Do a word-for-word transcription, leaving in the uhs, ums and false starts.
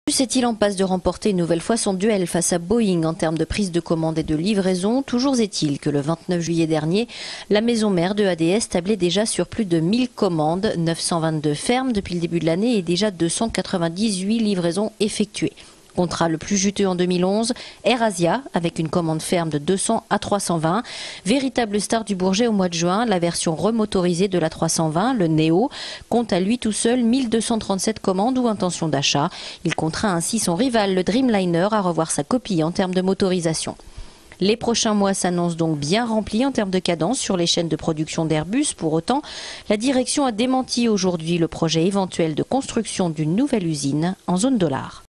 Est-il en passe de remporter une nouvelle fois son duel face à Boeing en termes de prise de commande et de livraison? Toujours est-il que le vingt-neuf juillet dernier, la maison mère de A D S tablait déjà sur plus de mille commandes, neuf cent vingt-deux fermes depuis le début de l'année et déjà deux cent quatre-vingt-dix-huit livraisons effectuées. Contrat le plus juteux en deux mille onze, AirAsia, avec une commande ferme de deux cents à trois cent vingt. Véritable star du Bourget au mois de juin, la version remotorisée de la trois cent vingt, le Neo, compte à lui tout seul mille deux cent trente-sept commandes ou intentions d'achat. Il contraint ainsi son rival, le Dreamliner, à revoir sa copie en termes de motorisation. Les prochains mois s'annoncent donc bien remplis en termes de cadence sur les chaînes de production d'Airbus. Pour autant, la direction a démenti aujourd'hui le projet éventuel de construction d'une nouvelle usine en zone dollar.